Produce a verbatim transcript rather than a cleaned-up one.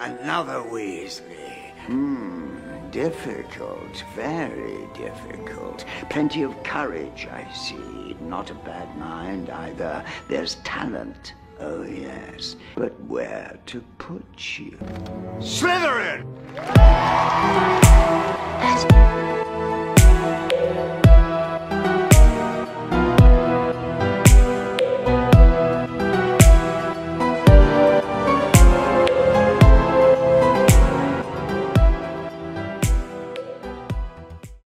another Weasley. Hmm, difficult, very difficult. Plenty of courage, I see. Not a bad mind either. There's talent, oh yes. But where to put you? Slytherin!